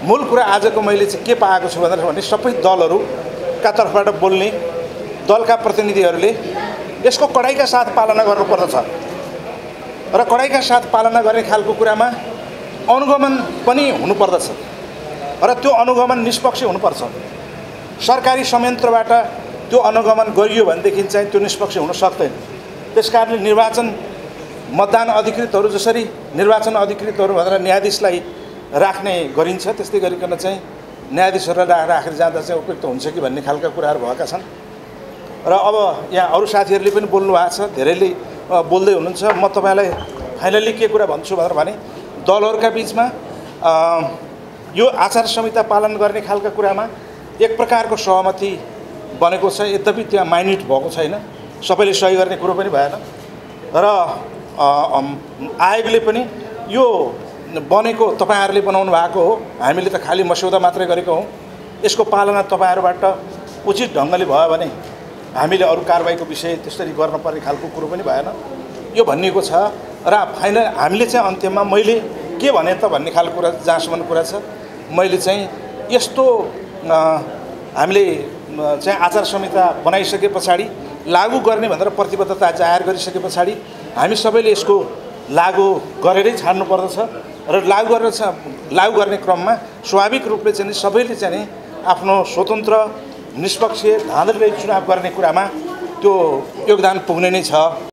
मूल कुरा आजको मैले चाहिँ के पाएको छु भने सबै दलहरूका तर्फबाट बोल्ने दलका प्रतिनिधिहरूले यसको कडाइका साथ पालना गर्नुपर्दछ र कडाइका साथ पालना गर्ने खालको कुरामा अनुगमन पनि हुनुपर्दछ र त्यो अनुगमन निष्पक्ष हुनुपर्छ। सरकारी संयन्त्रबाट त्यो अनुगमन गरियो भनेदेखि चाहिँ त्यो निष्पक्ष हुन सक्दैन। त्यसकारणले निर्वाचन मतदान अधिकृतहरू जसरी निर्वाचन अधिकृतहरू भनेर न्यायाधीशलाई राख्ने गरिन्छ त्यस्तै गरिकन चाहिँ न्यायाधीशहरूलाई राखेर जाँदा चाहिँ उपयुक्त हुन्छ कि भन्ने खालका कुराहरू भएका छन् र अब यहाँ अरू साथीहरूले पनि बोल्नु भएको छ, धेरैले बोल्दै हुनुहुन्छ। म तपाईलाई फाइनली के कुरा भन्छु भनेर भने दलहरूका बीचमा यो आचार संहिता पालन गर्ने खालका कुरामा एक प्रकारको सहमति बनेको छ। यद्यपि त्यहाँ माइन्युट भएको छैन, सबैले सही गर्ने कुरो पनि भएन र आयोगले पनि यो बनेको तपाईहरुले बनाउनु भएको हो, हामीले त खाली मस्यौदा मात्रै गरेको हौं, यसको पालना तपाईहरुबाट उचित ढंगले भयो भने हामीले अरु कारबाहीको विषय त्यसरी गर्न पर्ने खालको कुरो पनि भएन यो भनिएको छ। र फाइनल हामीले चाहिँ अन्त्यमा मैले के भने त भन्ने खालको कुरा जहाँसम्म कुरा छ, मैले चाहिँ यस्तो हामीले चाहिँ आचार संहिता बनाइसके पछाडी लागू गर्ने भनेर प्रतिबद्धता जाहेर गरिसके पछाडी हामी सबैले यसको लागू गरेरै छाड्नु पर्दछ र लागू गर्ने क्रममा स्वाभाविक रूपले चाहिँ सबैले चाहिँ आफ्नो स्वतन्त्र निष्पक्ष धाँधली चुनाव गर्ने कुरामा त्यो योगदान पुग्ने नै छ।